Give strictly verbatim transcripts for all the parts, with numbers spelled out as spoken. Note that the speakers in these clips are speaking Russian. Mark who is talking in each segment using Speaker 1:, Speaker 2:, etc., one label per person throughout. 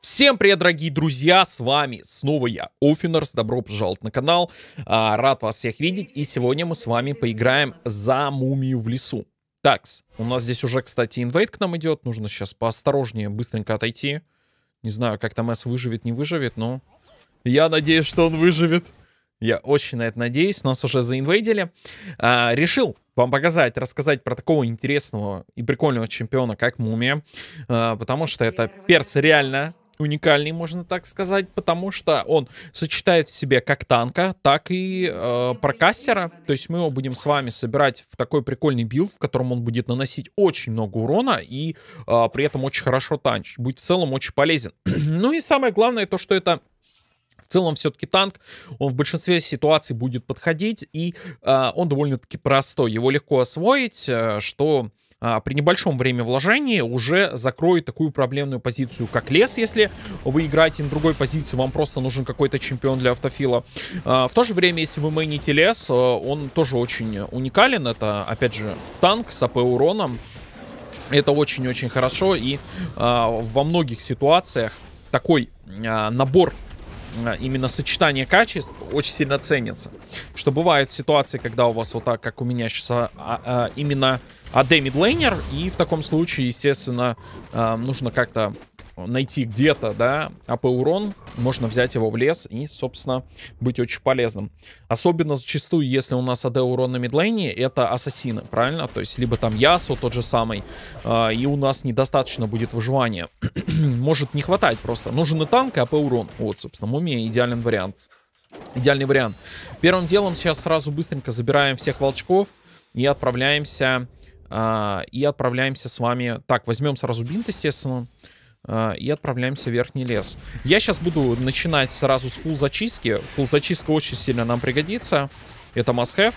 Speaker 1: Всем привет, дорогие друзья, с вами снова я, Оффинерс, добро пожаловать на канал, а, рад вас всех видеть, и сегодня мы с вами поиграем за мумию в лесу. Такс, у нас здесь уже, кстати, инвейт к нам идет, нужно сейчас поосторожнее, быстренько отойти. Не знаю, как там Эс выживет, не выживет, но я надеюсь, что он выживет. Я очень на это надеюсь, нас уже заинвейдили. А, решил вам показать, рассказать про такого интересного и прикольного чемпиона, как Мумия, а, потому что это перс реально уникальный, можно так сказать, потому что он сочетает в себе как танка, так и э, прокастера. То есть мы его будем с вами собирать в такой прикольный билд, в котором он будет наносить очень много урона и э, при этом очень хорошо танчить. Будет в целом очень полезен. Ну и самое главное то, что это в целом все-таки танк, он в большинстве ситуаций будет подходить, и э, он довольно-таки простой. Его легко освоить, э, что э, при небольшом времявложении уже закроет такую проблемную позицию, как лес, если вы играете на другой позиции, вам просто нужен какой-то чемпион для автофила. Э, в то же время, если вы мейните лес, э, он тоже очень уникален. Это, опять же, танк с АП-уроном. Это очень-очень хорошо, и э, во многих ситуациях такой э, набор, именно сочетание качеств очень сильно ценится. Что бывают ситуации, когда у вас вот так, как у меня сейчас, а, а, именно эй ди мидлейнер, и в таком случае, естественно, а, нужно как-то найти где-то, да, АП-урон, можно взять его в лес и, собственно, быть очень полезным. Особенно зачастую, если у нас эй ди-урон на мидлейне, это ассасины, правильно? То есть, либо там Ясу тот же самый, э, и у нас недостаточно будет выживания. Может не хватать просто. Нужен и танк, и АП-урон. Вот, собственно, Мумия идеальный вариант. Идеальный вариант. Первым делом сейчас сразу быстренько забираем всех волчков и отправляемся, э, и отправляемся с вами... Так, возьмем сразу бинт, естественно. И отправляемся в верхний лес. Я сейчас буду начинать сразу с фулл зачистки. Фулл зачистка очень сильно нам пригодится. Это must have.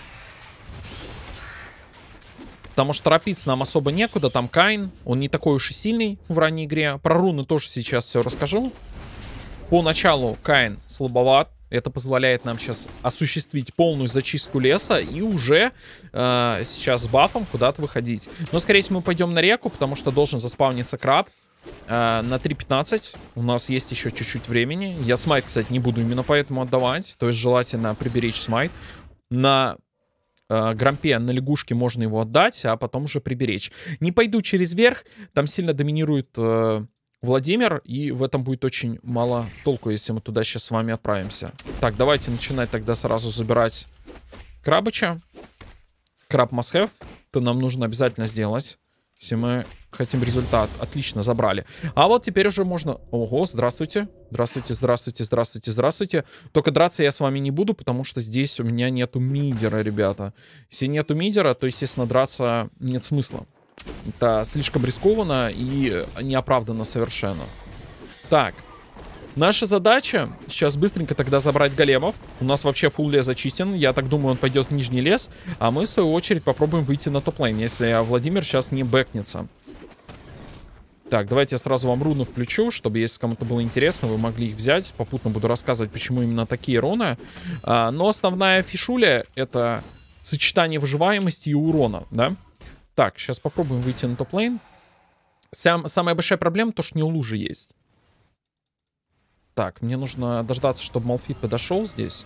Speaker 1: Потому что торопиться нам особо некуда. Там Каин. Он не такой уж и сильный в ранней игре. Про руны тоже сейчас все расскажу. Поначалу Каин слабоват. Это позволяет нам сейчас осуществить полную зачистку леса и уже э, сейчас с бафом куда-то выходить. Но, скорее всего, мы пойдем на реку, потому что должен заспавниться краб. Uh, на три пятнадцать у нас есть еще чуть-чуть времени. Я смайт, кстати, не буду именно поэтому отдавать. То есть желательно приберечь смайт. На uh, грампе, на лягушке можно его отдать, а потом уже приберечь. Не пойду через верх. Там сильно доминирует uh, Владимир. И в этом будет очень мало толку, если мы туда сейчас с вами отправимся. Так, давайте начинать тогда сразу забирать Крабыча. Краб must have. Это нам нужно обязательно сделать. Если мы хотим результат. Отлично, забрали. А вот теперь уже можно... Ого, здравствуйте. Здравствуйте, здравствуйте, здравствуйте, здравствуйте. Только драться я с вами не буду, потому что здесь у меня нету мидера, ребята. Если нету мидера, то, естественно, драться нет смысла. Это слишком рискованно и неоправданно совершенно. Так. Наша задача сейчас быстренько тогда забрать големов. У нас вообще фулл лес зачистен. Я так думаю, он пойдет в нижний лес. А мы, в свою очередь, попробуем выйти на топ-лейн, если Владимир сейчас не бэкнется. Так, давайте я сразу вам руны включу, чтобы, если кому-то было интересно, вы могли их взять. Попутно буду рассказывать, почему именно такие руны. А, но основная фишуля — это сочетание выживаемости и урона, да? Так, сейчас попробуем выйти на топ-лейн. Сам, самая большая проблема — то, что не у лужи есть. Так, мне нужно дождаться, чтобы Малфит подошел здесь.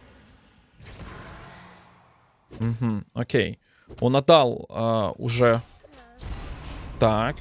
Speaker 1: Угу, окей. Он отдал а, уже... Так.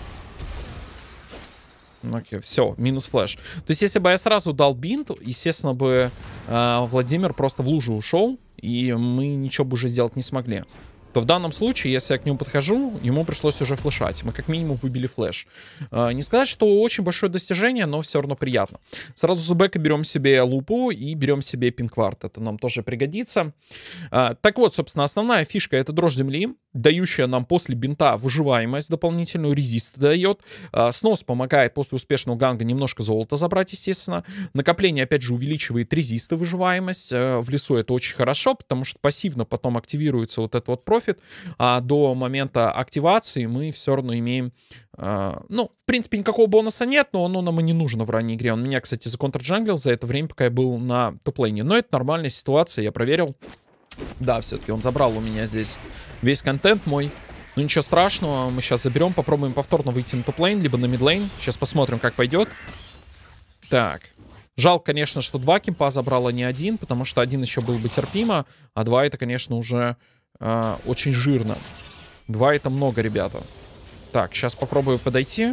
Speaker 1: Окей, все, минус флэш. То есть, если бы я сразу дал бинт, естественно бы а, Владимир просто в лужу ушел, и мы ничего бы уже сделать не смогли. То в данном случае, если я к нему подхожу, ему пришлось уже флешать. Мы как минимум выбили флеш. Э, не сказать, что очень большое достижение, но все равно приятно. Сразу с бэка берем себе лупу и берем себе пинкварт. Это нам тоже пригодится. Э, так вот, собственно, основная фишка — это дрожь земли, дающая нам после бинта выживаемость дополнительную, резист дает. Э, снос помогает после успешного ганга немножко золота забрать, естественно. Накопление, опять же, увеличивает резисты, выживаемость. Э, в лесу это очень хорошо, потому что пассивно потом активируется вот этот вот профит. А до момента активации мы все равно имеем... Э, ну, в принципе, никакого бонуса нет, но оно нам и не нужно в ранней игре. Он меня, кстати, законтрджанглил за это время, пока я был на топ-лейне. Но это нормальная ситуация, я проверил. Да, все-таки он забрал у меня здесь весь контент мой. Ну, ничего страшного, мы сейчас заберем, попробуем повторно выйти на топ-лейн, либо на мид-лейн. Сейчас посмотрим, как пойдет. Так. Жалко, конечно, что два кемпа забрала не один, потому что один еще был бы терпимо, а два это, конечно, уже э, очень жирно. Два это много, ребята. Так, сейчас попробую подойти.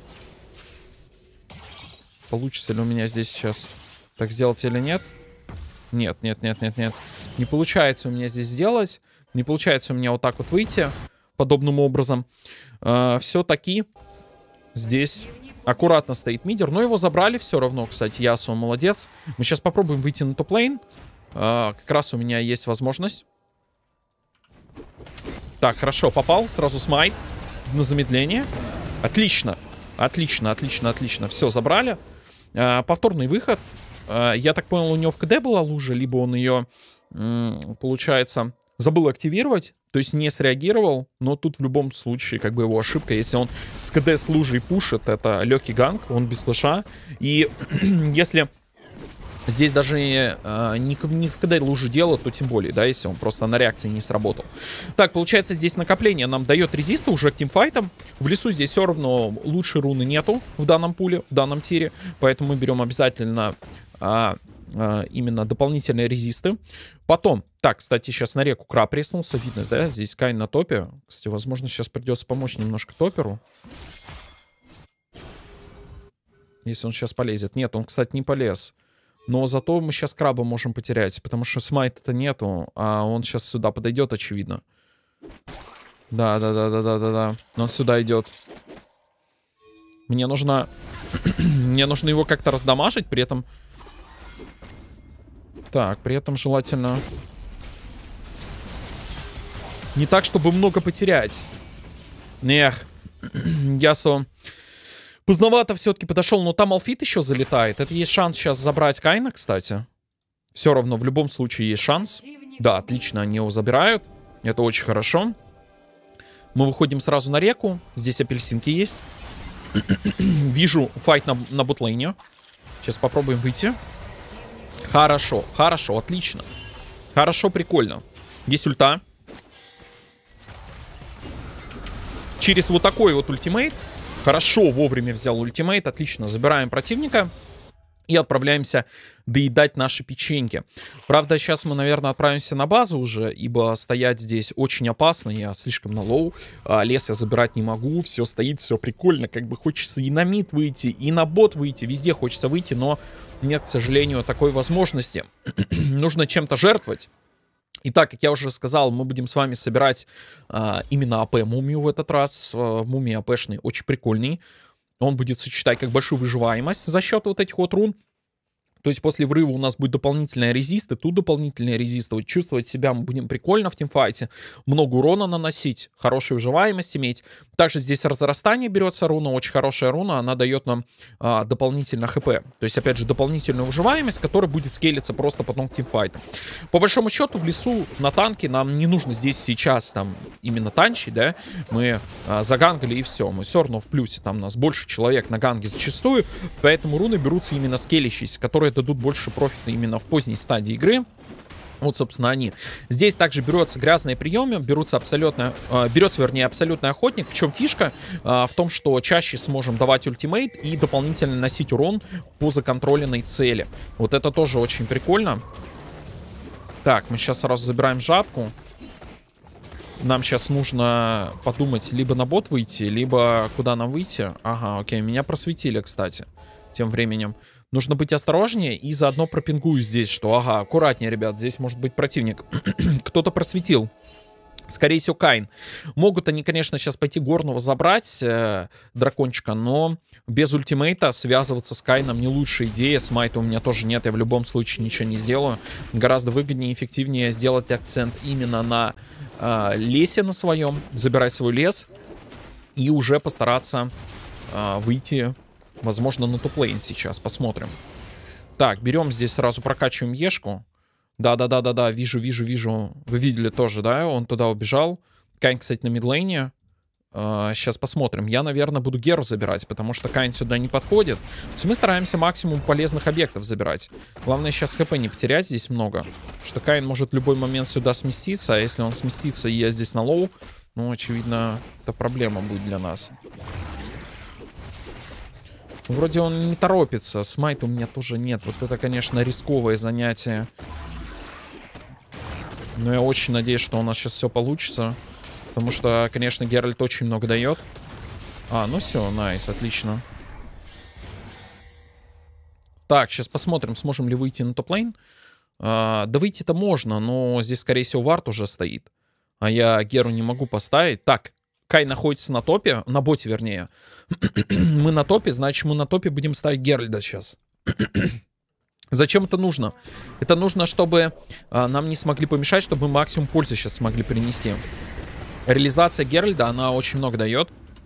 Speaker 1: Получится ли у меня здесь сейчас так сделать или нет? Нет, нет, нет, нет, нет. Не получается у меня здесь сделать. Не получается у меня вот так вот выйти подобным образом. Э, все-таки здесь... Аккуратно стоит мидер, но его забрали все равно, кстати, Ясуо молодец. Мы сейчас попробуем выйти на топ-лейн. А, как раз у меня есть возможность. Так, хорошо, попал, сразу смайт на замедление. Отлично, отлично, отлично, отлично. Все, забрали. А, повторный выход. А, я так понял, у него в КД была лужа, либо он ее, получается, забыл активировать. То есть не среагировал, но тут в любом случае как бы его ошибка. Если он с КД с лужей пушит, это легкий ганк, он без флеша. И если здесь даже э, не, не в КД лужи дело, то тем более, да, если он просто на реакции не сработал. Так, получается, здесь накопление нам дает резиста уже к тимфайтам. В лесу здесь все равно лучшей руны нету в данном пуле, в данном тире. Поэтому мы берем обязательно... Э, именно дополнительные резисты. Потом, так, кстати, сейчас на реку краб преснулся, видно, да, здесь Кайн на топе. Кстати, возможно, сейчас придется помочь немножко топеру. Если он сейчас полезет. Нет, он, кстати, не полез. Но зато мы сейчас краба можем потерять, потому что смайта-то нету, а он сейчас сюда подойдет, очевидно. Да, да, да, да, да, да, да. Он сюда идет. Мне нужно... Мне нужно его как-то раздамажить, при этом... Так, при этом желательно... Не так, чтобы много потерять. Эх, Ясо поздновато все-таки подошел, но там Алфит еще залетает. Это есть шанс сейчас забрать Кайна, кстати. Все равно, в любом случае есть шанс. Да, отлично, они его забирают. Это очень хорошо. Мы выходим сразу на реку. Здесь апельсинки есть. Вижу файт на, на ботлейне. Сейчас попробуем выйти. Хорошо, хорошо, отлично. Хорошо, прикольно. Есть ульта. Через вот такой вот ультимейт. Хорошо, вовремя взял ультимейт. Отлично, забираем противника. И отправляемся доедать наши печеньки. Правда, сейчас мы, наверное, отправимся на базу уже, ибо стоять здесь очень опасно. Я слишком на лоу. А, лес я забирать не могу. Все стоит, все прикольно. Как бы хочется и на мид выйти, и на бот выйти. Везде хочется выйти, но нет, к сожалению, такой возможности. Нужно чем-то жертвовать. Итак, как я уже сказал, мы будем с вами собирать а, именно АП-мумию в этот раз. А, мумия АПшный очень прикольный. Он будет сочетать как большую выживаемость за счет вот этих вот рун. То есть после врыва у нас будет дополнительная резист, и тут дополнительная резист. Вот чувствовать себя мы будем прикольно в тимфайте. Много урона наносить, хорошую выживаемость иметь. Также здесь разрастание берется руна, очень хорошая руна. Она дает нам а, дополнительно хп. То есть, опять же, дополнительную выживаемость, которая будет скейлиться просто потом к тимфайту. По большому счету, в лесу на танке нам не нужно здесь сейчас там именно танчить, да. Мы а, загангали и все. Мы все равно в плюсе. Там у нас больше человек на ганге зачастую. Поэтому руны берутся именно скейлищиеся, которые дадут больше профита именно в поздней стадии игры. Вот, собственно, они. Здесь также берется грязные приемы, берутся абсолютно, э, берется, вернее, абсолютный охотник. В чем фишка? Э, в том, что чаще сможем давать ультимейт и дополнительно носить урон по законтролленной цели. Вот это тоже очень прикольно. Так, мы сейчас сразу забираем жабку. Нам сейчас нужно подумать, либо на бот выйти, либо куда нам выйти. Ага, окей, меня просветили, кстати, тем временем. Нужно быть осторожнее и заодно пропингую здесь, что, ага, аккуратнее, ребят, здесь может быть противник. Кто-то просветил. Скорее всего, Кайн. Могут они, конечно, сейчас пойти горного забрать, э, дракончика, но без ультимейта связываться с Кайном не лучшая идея. Смайта у меня тоже нет, я в любом случае ничего не сделаю. Гораздо выгоднее и эффективнее сделать акцент именно на э, лесе на своем, забирать свой лес и уже постараться э, выйти... Возможно, на топ-лейн сейчас. Посмотрим. Так, берем здесь сразу, прокачиваем Ешку. Да-да-да-да-да, вижу, вижу, вижу. Вы видели тоже, да? Он туда убежал. Кайн, кстати, на мидлейне. Uh, сейчас посмотрим. Я, наверное, буду Геру забирать, потому что Кайн сюда не подходит. То есть мы стараемся максимум полезных объектов забирать. Главное сейчас хп не потерять здесь много. Потому что Кайн может в любой момент сюда сместиться. А если он сместится и я здесь на лоу, ну, очевидно, это проблема будет для нас. Вроде он не торопится. Смайта у меня тоже нет. Вот это, конечно, рисковое занятие. Но я очень надеюсь, что у нас сейчас все получится. Потому что, конечно, Геральт очень много дает. А, ну все, найс, отлично. Так, сейчас посмотрим, сможем ли выйти на топ-лейн. А, да выйти-то можно, но здесь, скорее всего, вард уже стоит. А я Геру не могу поставить. Так, Кай находится на топе, на боте, вернее. Мы на топе, значит, мы на топе будем ставить Геральда сейчас. Зачем это нужно? Это нужно, чтобы а, нам не смогли помешать, чтобы мы максимум пользы сейчас смогли принести. Реализация Геральда, она очень много дает.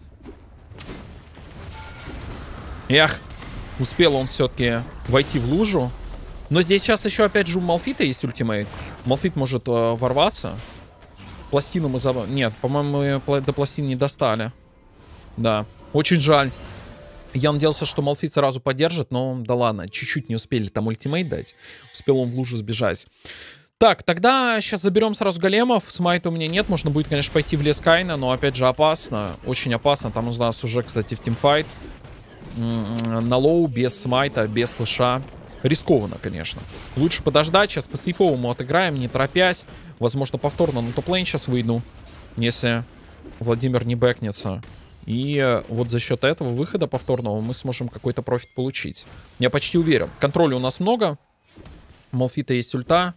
Speaker 1: Эх, успел он все-таки войти в лужу. Но здесь сейчас еще, опять же, у Малфита есть ультимейт. Малфит может э, ворваться. Пластину мы забрали. Нет, по-моему, мы до пластины не достали. Да, очень жаль. Я надеялся, что Малфит сразу поддержит, но да ладно, чуть-чуть не успели там ультимейт дать. Успел он в лужу сбежать. Так, тогда сейчас заберем сразу големов. Смайта у меня нет, можно будет, конечно, пойти в лес Кайна, но опять же опасно. Очень опасно, там у нас уже, кстати, в тимфайт. На лоу, без смайта, без флеша. Рискованно, конечно. Лучше подождать. Сейчас по сейфовому отыграем, не торопясь. Возможно, повторно на топ-лейн сейчас выйду, если Владимир не бэкнется. И вот за счет этого выхода повторного мы сможем какой-то профит получить. Я почти уверен. Контроля у нас много. У Малфита есть ульта.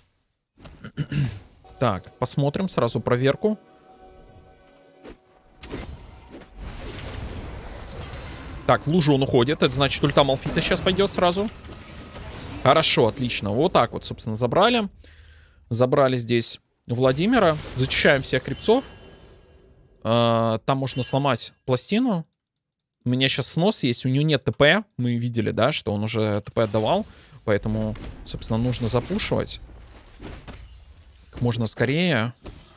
Speaker 1: Так, посмотрим сразу проверку. Так, в лужу он уходит. Это значит, ульта Малфита сейчас пойдет сразу. Хорошо, отлично. Вот так вот, собственно, забрали. Забрали здесь Владимира. Зачищаем всех крипцов. А, там можно сломать пластину. У меня сейчас снос есть. У него нет ТП. Мы видели, да, что он уже ТП отдавал. Поэтому, собственно, нужно запушивать. Как можно скорее.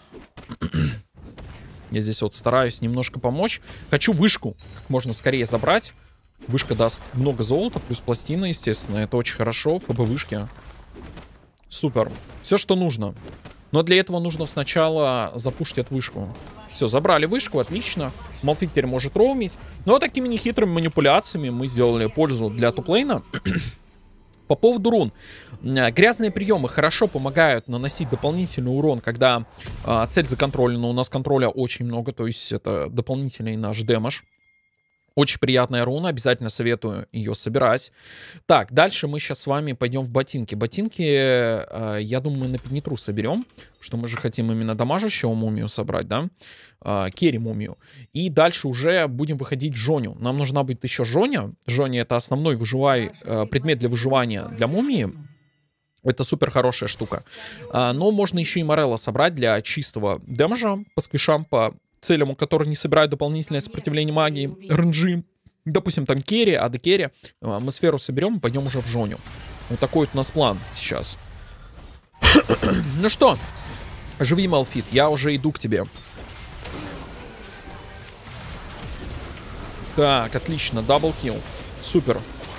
Speaker 1: Я здесь вот стараюсь немножко помочь. Хочу вышку как можно скорее забрать. Вышка даст много золота, плюс пластина, естественно. Это очень хорошо. ФБ вышки. Супер. Все, что нужно. Но для этого нужно сначала запушить эту вышку. Все, забрали вышку, отлично. Малфит теперь может роумить. Но такими нехитрыми манипуляциями мы сделали пользу для топ-лейна. По поводу рун. Грязные приемы хорошо помогают наносить дополнительный урон, когда а, цель законтролена. У нас контроля очень много, то есть это дополнительный наш дэмэдж. Очень приятная руна, обязательно советую ее собирать. Так, дальше мы сейчас с вами пойдем в ботинки. Ботинки, э, я думаю, мы на пенетру соберем, что мы же хотим именно дамажащего мумию собрать, да? Э, керри мумию. И дальше уже будем выходить в Жоню. Нам нужна будет еще Жоня. Жоня — это основной выживай, э, предмет для выживания для мумии. Это супер хорошая штука. А, но можно еще и Морелла собрать для чистого дэмэджа по сквишам, по целям, у которых не собирают дополнительное сопротивление магии, ренджи. Допустим, там керри, АД керри. Мы сферу соберем и пойдем уже в Жоню. Вот такой вот у нас план сейчас. Ну что, живи, Малфит, я уже иду к тебе. Так, отлично, даблкилл. Супер.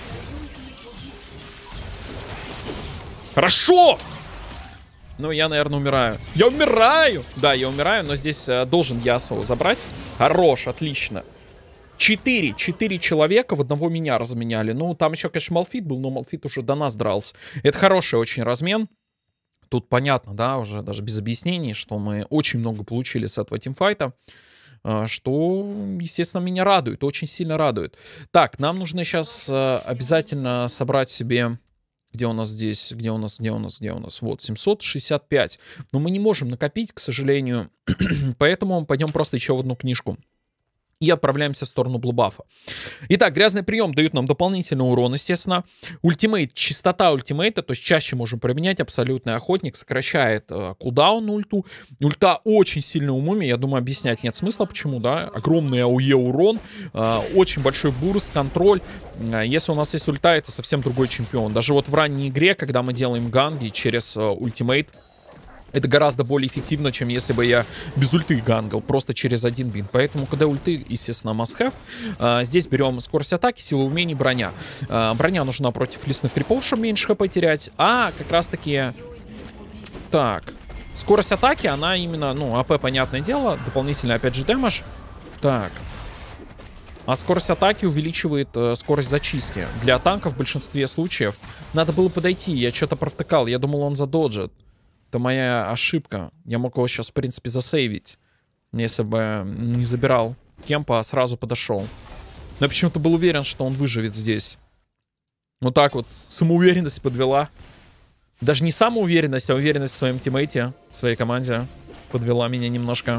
Speaker 1: Хорошо! Ну, я, наверное, умираю. Я умираю! Да, я умираю, но здесь э, должен Ясу забрать. Хорош, отлично. Четыре. Четыре человека в одного меня разменяли. Ну, там еще, конечно, Малфит был, но Малфит уже до нас дрался. Это хороший очень размен. Тут понятно, да, уже даже без объяснений, что мы очень много получили с этого тимфайта. Э, что, естественно, меня радует. Очень сильно радует. Так, нам нужно сейчас э, обязательно собрать себе... Где у нас здесь? Где у нас? Где у нас? Где у нас? Вот, семьсот шестьдесят пять. Но мы не можем накопить, к сожалению. Поэтому пойдем просто еще в одну книжку. И отправляемся в сторону блубафа. Итак, грязный прием дает нам дополнительный урон, естественно. Ультимейт, частота ультимейта, то есть чаще можем применять. Абсолютный охотник сокращает э, кулдаун на ульту. Ульта очень сильная у мумии, я думаю, объяснять нет смысла, почему, да. Огромный АОЕ урон, э, очень большой бурст, контроль. Э, если у нас есть ульта, это совсем другой чемпион. Даже вот в ранней игре, когда мы делаем ганги через э, ультимейт, это гораздо более эффективно, чем если бы я без ульты гангал, просто через один бин. Поэтому, когда ульты, естественно, must-have. А, здесь берем скорость атаки, сила умений, броня. А, броня нужна против лесных крипов, чтобы меньше хп терять. А как раз-таки... Так. Скорость атаки, она именно, ну, АП, понятное дело. Дополнительно, опять же, дэмэдж. Так. А скорость атаки увеличивает э, скорость зачистки. Для танка в большинстве случаев надо было подойти. Я что-то провтыкал. Я думал, он задоджит. Это моя ошибка. Я мог его сейчас, в принципе, засейвить. Если бы не забирал кемпа, а сразу подошел. Но я почему-то был уверен, что он выживет здесь. Вот так вот. Самоуверенность подвела. Даже не самоуверенность, а уверенность в своем тиммейте, в своей команде подвела меня немножко.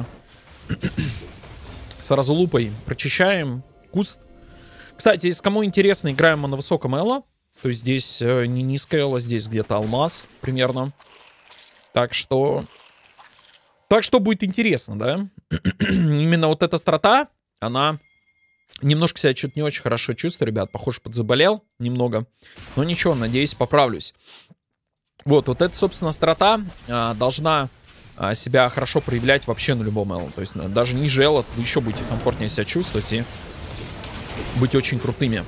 Speaker 1: Сразу лупой прочищаем куст. Кстати, если кому интересно, играем мы на высоком эло. То есть здесь э, не низкое эло, здесь где-то алмаз примерно. Так что... Так что будет интересно, да? Именно вот эта страта, она немножко себя чуть не очень хорошо чувствует, ребят. Похоже, подзаболел немного. Но ничего, надеюсь, поправлюсь. Вот, вот эта, собственно, страта а, должна а, себя хорошо проявлять вообще на любом эло. То есть даже ниже эло вы еще будете комфортнее себя чувствовать и быть очень крутыми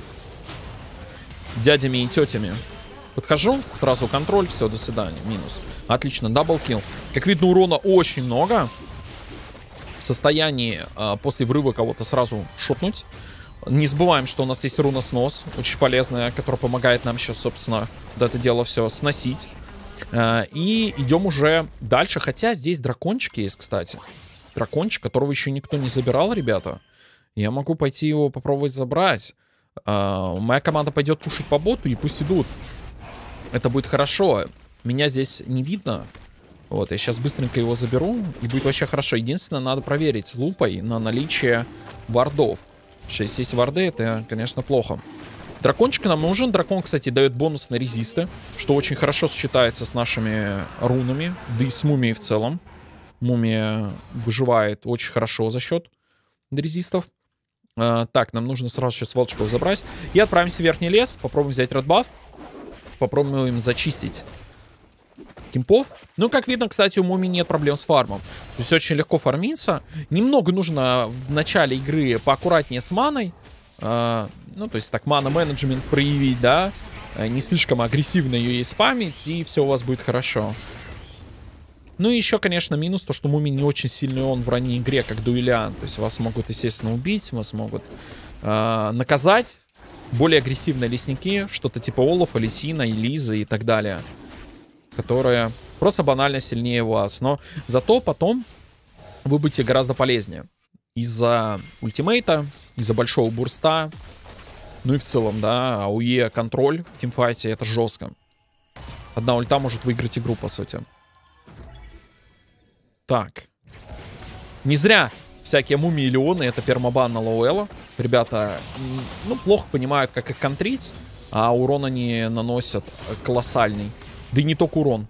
Speaker 1: дядями и тетями. Подхожу, сразу контроль, все, до свидания, минус. Отлично, даблкил. Как видно, урона очень много. В состоянии э, после врыва кого-то сразу шотнуть. Не забываем, что у нас есть руноснос, очень полезная, которая помогает нам сейчас, собственно, вот это дело все сносить. Э, и идем уже дальше, хотя здесь дракончик есть, кстати. Дракончик, которого еще никто не забирал, ребята. Я могу пойти его попробовать забрать. Э, моя команда пойдет пушить по боту, и пусть идут. Это будет хорошо. Меня здесь не видно. Вот, я сейчас быстренько его заберу, и будет вообще хорошо. Единственное, надо проверить лупой на наличие вардов. Если есть варды, это, конечно, плохо. Дракончик нам нужен. Дракон, кстати, дает бонус на резисты, что очень хорошо сочетается с нашими рунами, да и с мумией в целом. Мумия выживает очень хорошо за счет резистов. А, так, нам нужно сразу сейчас волчков забрать. И отправимся в верхний лес, попробуем взять редбаф. Попробуем зачистить кемпов. Ну, как видно, кстати, у Муми нет проблем с фармом. То есть очень легко фармиться. Немного нужно в начале игры поаккуратнее с маной. Э, ну, то есть так мана-менеджмент проявить, да. Э, не слишком агрессивно ее ей спамить, и все у вас будет хорошо. Ну и еще, конечно, минус то, что Муми не очень сильный он в ранней игре, как дуэлянт. То есть вас могут, естественно, убить, вас могут э, наказать. Более агрессивные лесники, что-то типа Олафа, Лисина, Элизы и так далее. Которые просто банально сильнее вас. Но зато потом вы будете гораздо полезнее. Из-за ультимейта, из-за большого бурста. Ну и в целом, да, АОЕ контроль в тимфайте это жестко. Одна ульта может выиграть игру, по сути. Так. Не зря всякие мумии и леоны, это пермабан на лоуэлла. Ребята, ну, плохо понимают, как их контрить, а урон они наносят колоссальный. Да и не только урон.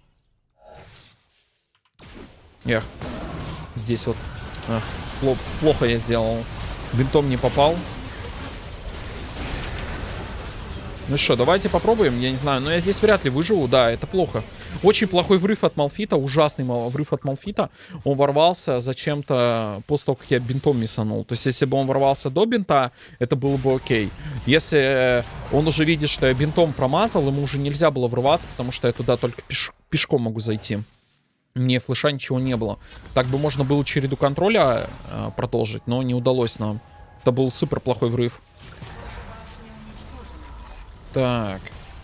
Speaker 1: Эх, здесь вот эх, плохо я сделал. Бинтом не попал. Ну что, давайте попробуем. Я не знаю, но я здесь вряд ли выживу. Да, это плохо. Очень плохой врыв от Малфита. Ужасный врыв от Малфита. Он ворвался зачем-то после того, как я бинтом миссанул. То есть, если бы он ворвался до бинта, это было бы окей. Если он уже видит, что я бинтом промазал, ему уже нельзя было врываться, потому что я туда только пеш пешком могу зайти. Мне флеша ничего не было. Так бы можно было череду контроля э, продолжить, но не удалось нам. Это был супер плохой врыв. Так.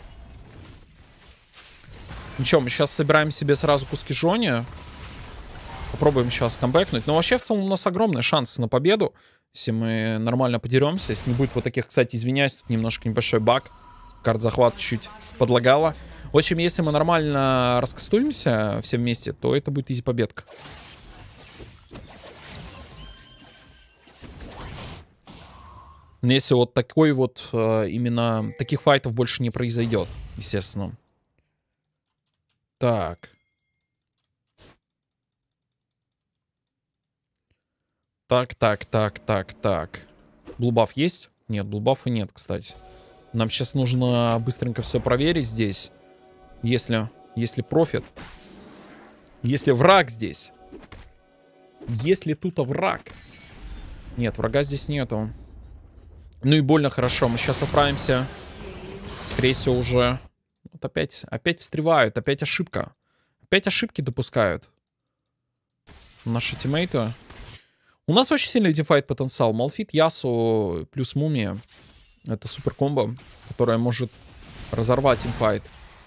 Speaker 1: Ничего, мы сейчас собираем себе сразу куски жони. Попробуем сейчас камбэкнуть. Но вообще, в целом, у нас огромный шанс на победу. Если мы нормально подеремся. Если не будет вот таких, кстати, извиняюсь, тут немножко небольшой баг. Карт захват чуть подлагала. В общем, если мы нормально раскастуемся все вместе, то это будет изи победка. Но если вот такой вот, именно таких файтов больше не произойдет, естественно. Так. Так, так, так, так, так. Блубаф есть? Нет, блубафа нет, кстати. Нам сейчас нужно быстренько все проверить здесь. Если, если профит. Если враг здесь. Если тут враг. Нет, врага здесь нету. Ну и больно хорошо. Мы сейчас отправимся. Скорее всего, уже... Вот опять, опять встревают. Опять ошибка. Опять ошибки допускают. Наши тиммейты. У нас очень сильный тимфайт потенциал. Малфит, Ясу плюс Мумия. Это супер комбо, которое может разорвать тимфайт.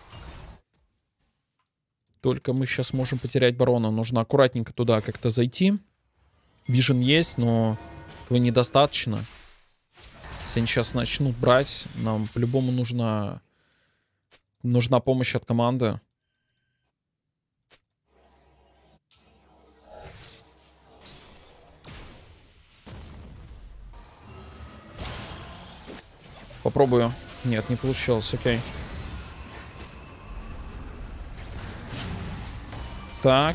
Speaker 1: Только мы сейчас можем потерять барона. Нужно аккуратненько туда как-то зайти. Вижен есть, но этого недостаточно. Если они сейчас начнут брать, нам по-любому нужна, нужна помощь от команды. Попробую. Нет, не получилось, окей. Так.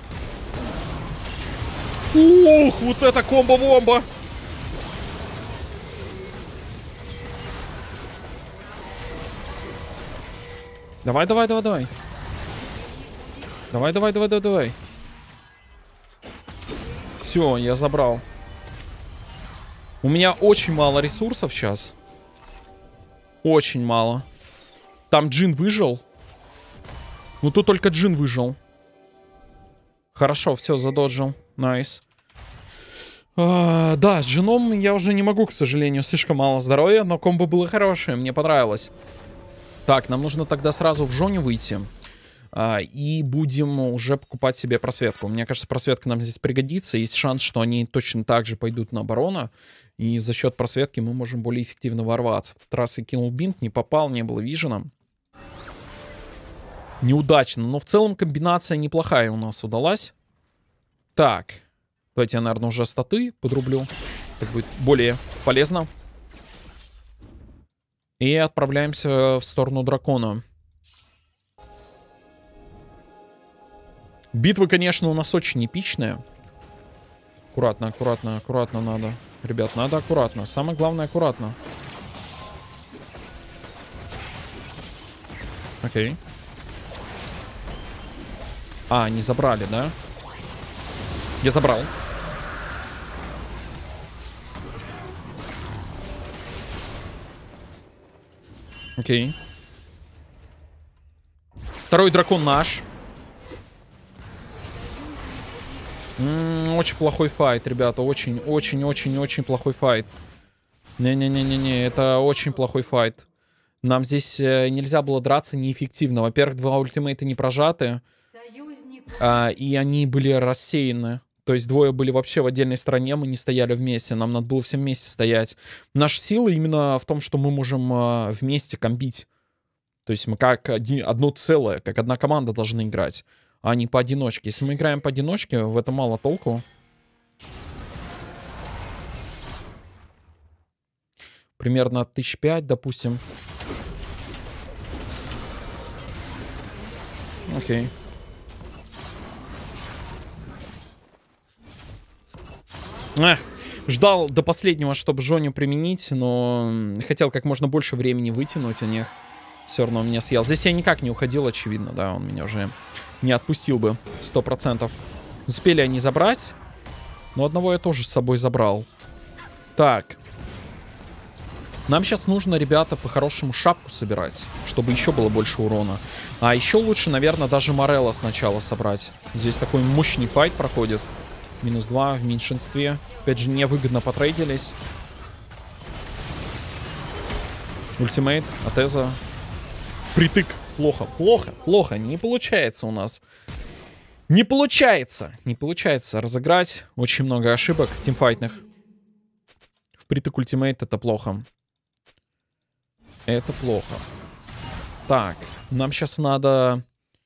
Speaker 1: Ух, вот это комбо-бомба! Давай, давай, давай, давай. Давай, давай, давай, давай, давай. Все, я забрал. У меня очень мало ресурсов сейчас. Очень мало. Там Джин выжил. Ну тут только Джин выжил. Хорошо, все, задоджил. Найс. А, да, с Джином я уже не могу, к сожалению. Слишком мало здоровья, но комбо было хорошее, мне понравилось. Так, нам нужно тогда сразу в Жоню выйти. А, и будем уже покупать себе просветку. Мне кажется, просветка нам здесь пригодится. Есть шанс, что они точно так же пойдут на барона. И за счет просветки мы можем более эффективно ворваться. В этот раз я кинул бинт, не попал, не было вижена. Неудачно. Но в целом комбинация неплохая у нас удалась. Так. Давайте я, наверное, уже статы подрублю. Так будет более полезно. И отправляемся в сторону дракона. Битва, конечно, у нас очень эпичная. Аккуратно, аккуратно, аккуратно надо. Ребят, надо аккуратно. Самое главное, аккуратно. Окей. А, не забрали, да? Я забрал. Окей. Второй дракон наш. М-м, очень плохой файт, ребята. Очень-очень-очень-очень плохой файт. Не-не-не-не-не, это очень плохой файт. Нам здесь э, нельзя было драться неэффективно. Во-первых, два ультимейта не прожаты. А, и они были рассеяны. То есть двое были вообще в отдельной стране, мы не стояли вместе. Нам надо было всем вместе стоять. Наша сила именно в том, что мы можем э, вместе комбить. То есть мы как один, одно целое, как одна команда должны играть. А не поодиночке. Если мы играем поодиночке, в этом мало толку. Примерно тысяч пять, допустим. Окей. Эх, ждал до последнего, чтобы Жоню применить, но хотел как можно больше времени вытянуть у них. Все равно он меня съел. Здесь я никак не уходил, очевидно, да, он меня уже не отпустил бы, сто процентов. Успели они забрать, но одного я тоже с собой забрал. Так. Нам сейчас нужно, ребята, по-хорошему шапку собирать, чтобы еще было больше урона. А еще лучше, наверное, даже Морелла сначала собрать. Здесь такой мощный файт проходит. Минус два в меньшинстве. Опять же, невыгодно потрейдились. Ультимейт, Атеза. Притык. Плохо, плохо, плохо. Не получается у нас. Не получается. Не получается разыграть. Очень много ошибок тимфайтных. Впритык ультимейт это плохо. Это плохо. Так, нам сейчас надо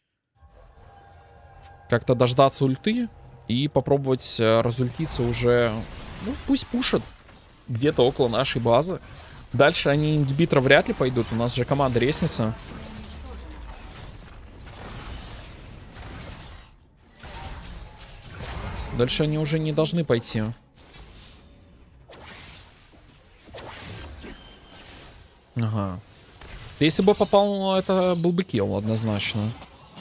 Speaker 1: как-то дождаться ульты и попробовать разультиться уже. Ну, пусть пушат где-то около нашей базы. Дальше они ингибитора вряд ли пойдут. У нас же команда ресница. Дальше они уже не должны пойти. Ага. Если бы попал, это был бы килл однозначно.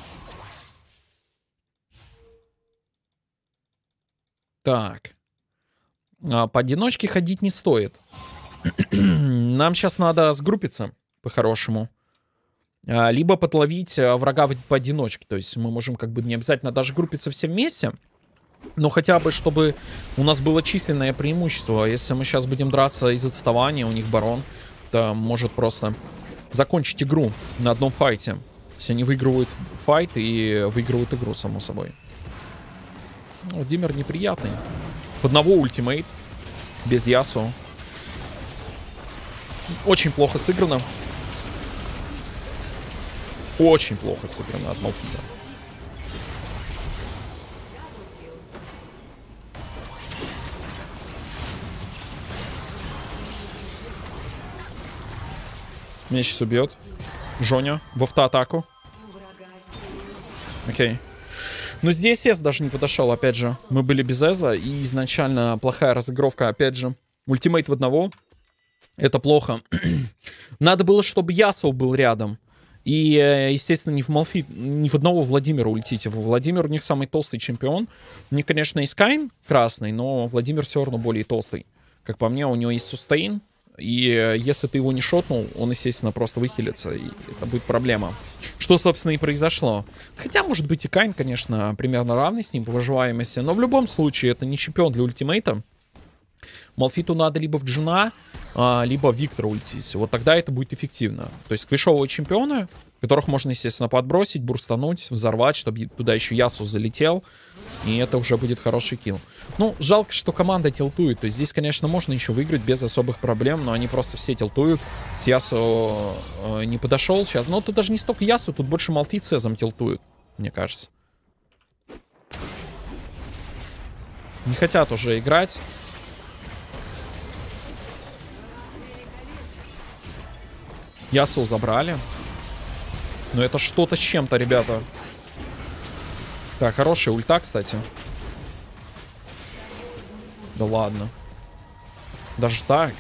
Speaker 1: Так. А, поодиночке ходить не стоит. Нам сейчас надо сгруппиться по-хорошему. А, либо подловить врага поодиночке. То есть мы можем как бы не обязательно даже группиться все вместе. Но хотя бы, чтобы у нас было численное преимущество. Если мы сейчас будем драться из отставания, у них барон, то может просто закончить игру на одном файте. Если они выигрывают файт и выигрывают игру, само собой. Ну, Димер неприятный. В одного ультимейт. Без Ясу. Очень плохо сыграно. Очень плохо сыграно от Малфита. Меня сейчас убьет. Жоня в автоатаку. Окей. Но здесь Эс даже не подошел, опять же. Мы были без Эза, и изначально плохая разыгровка, опять же. Ультимейт в одного. Это плохо. Надо было, чтобы Ясу был рядом. И, естественно, не в Малфит, не в одного Владимира ультите. Владимир у них самый толстый чемпион. У них, конечно, есть Кайн красный, но Владимир все равно более толстый. Как по мне, у него есть сустейн. И если ты его не шотнул, он, естественно, просто выхилится. И это будет проблема. Что, собственно, и произошло. Хотя, может быть, и Кайн, конечно, примерно равный с ним по выживаемости. Но в любом случае, это не чемпион для ультимейта. Малфиту надо либо в Джина, либо в Виктора ультить. Вот тогда это будет эффективно. То есть квишовые чемпионы, которых можно, естественно, подбросить, бурстануть, взорвать, чтобы туда еще Ясу залетел. И это уже будет хороший килл. Ну, жалко, что команда тилтует. То есть здесь, конечно, можно еще выиграть без особых проблем, но они просто все тилтуют. С Ясу э, не подошел сейчас. Но тут даже не столько Ясу, тут больше Малфит с Эзом тилтуют, мне кажется. Не хотят уже играть. Ясу забрали. Но это что-то с чем-то, ребята. Так, хорошая ульта, кстати. Да ладно. Даже так.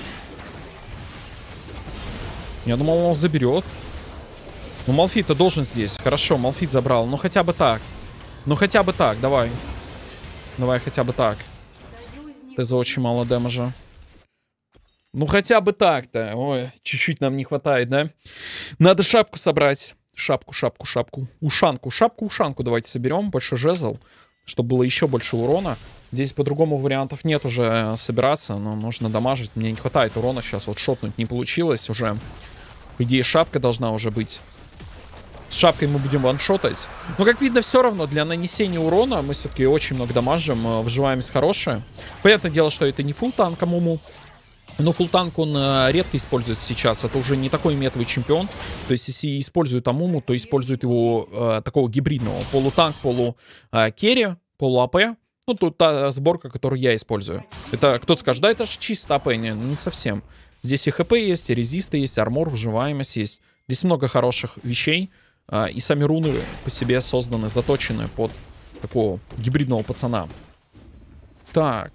Speaker 1: Я думал, он его заберет. Ну, Малфит-то должен здесь. Хорошо, Малфит забрал. Ну, хотя бы так. Ну, хотя бы так, давай. Давай хотя бы так. Ты за очень мало дэмэджа. Ну, хотя бы так-то. Ой, чуть-чуть нам не хватает, да? Надо шапку собрать. Шапку, шапку, шапку. Ушанку, шапку, ушанку давайте соберем. Больше жезл, чтобы было еще больше урона. Здесь по-другому вариантов нет уже собираться. Но нужно дамажить. Мне не хватает урона сейчас. Вот шотнуть не получилось уже. По идее, шапка должна уже быть. С шапкой мы будем ваншотать. Но, как видно, все равно для нанесения урона мы все-таки очень много дамажим. Выживаемость хорошая. Понятное дело, что это не фулл танк Амуму. Но фулл-танк он э, редко используется сейчас. Это уже не такой метовый чемпион. То есть, если использует Амуму, то использует его э, такого гибридного. Полутанк, полу-керри, э, полу-АП. Ну, тут та сборка, которую я использую. Это кто-то скажет, да, это же чисто АП. Не, не совсем. Здесь и ХП есть, и резисты есть, армор, выживаемость есть. Здесь много хороших вещей. Э, и сами руны по себе созданы, заточены под такого гибридного пацана. Так.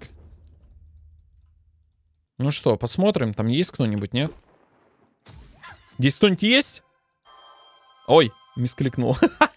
Speaker 1: Ну что, посмотрим. Там есть кто-нибудь, нет? Здесь кто-нибудь есть? Ой, мискликнул.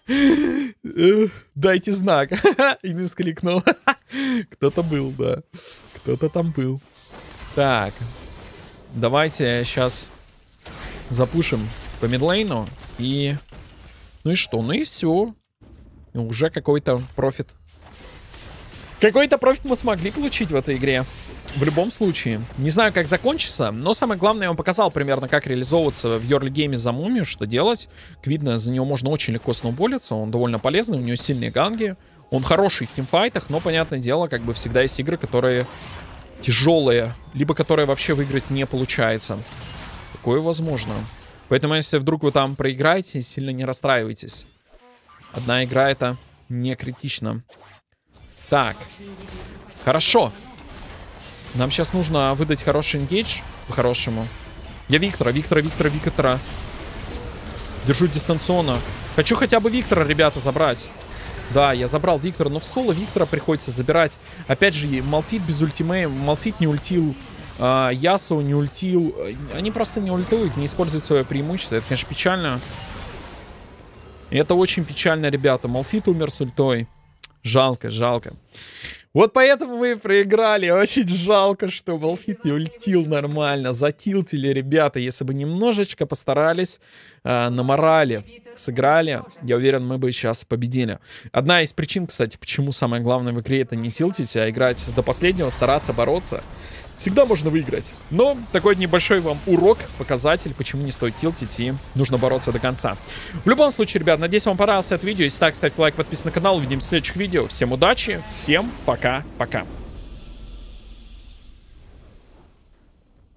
Speaker 1: Дайте знак. И мискликнул. Кто-то был, да. Кто-то там был. Так. Давайте сейчас запушим по мидлейну. И... Ну и что? Ну и все. Уже какой-то профит. Какой-то профит мы смогли получить в этой игре. В любом случае. Не знаю, как закончится, но самое главное, я вам показал примерно, как реализовываться в Early Game за Мумию, что делать. Как видно, за него можно очень легко сноуболиться, он довольно полезный, у него сильные ганги. Он хороший в тимфайтах, но, понятное дело, как бы всегда есть игры, которые тяжелые, либо которые вообще выиграть не получается. Такое возможно. Поэтому, если вдруг вы там проиграете, сильно не расстраивайтесь. Одна игра — это не критично. Так. Хорошо. Нам сейчас нужно выдать хороший энгейдж. По-хорошему. Я Виктора, Виктора, Виктора, Виктора. Держу дистанционно. Хочу хотя бы Виктора, ребята, забрать. Да, я забрал Виктора, но в соло Виктора приходится забирать. Опять же, Малфит без ультимейта. Малфит не ультил. А, Ясу не ультил. Они просто не ультуют, не используют свое преимущество. Это, конечно, печально. И это очень печально, ребята. Малфит умер с ультой. Жалко, жалко. Вот поэтому вы проиграли. Очень жалко, что Малфит не ультил нормально. Затилтили, ребята. Если бы немножечко постарались э, на морали сыграли, я уверен, мы бы сейчас победили. Одна из причин, кстати, почему самое главное в игре это не тилтить, а играть до последнего, стараться бороться. Всегда можно выиграть. Но такой небольшой вам урок, показатель, почему не стоит тилтить и нужно бороться до конца. В любом случае, ребят, надеюсь, вам понравилось это видео. Если так, ставьте лайк, подписывайтесь на канал. Увидимся в следующих видео. Всем удачи, всем пока-пока.